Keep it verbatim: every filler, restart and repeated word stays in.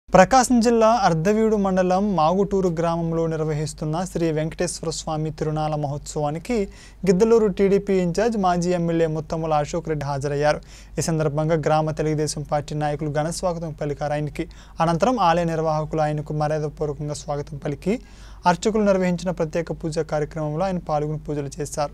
ప్రకాశం జిల్లా అర్ధవీడు మండలం మాగుటూరు గ్రామంలో నిర్వహిస్తున్న శ్రీ వెంకటేశ్వర స్వామి తిరునాళ మహోత్సవానికి గిద్దలూరు టీడీపీ ఇన్ఛార్జ్ మాజీ ఎమ్మెల్యే ముత్తముల అశోక్ రెడ్డి హాజరయ్యారు। ఈ సందర్భంగా గ్రామ తెలుగుదేశం పార్టీ నాయకులు ఘన స్వాగతం పలికారు। ఆయనకి అనంతరం ఆలయ నిర్వాహకులు ఆయనకు మర్యాదపూర్వకంగా స్వాగతం పలికి అర్చకులు నిర్వహించిన ప్రత్యేక పూజా కార్యక్రమంలో ఆయన పాల్గొని పూజలు చేశారు।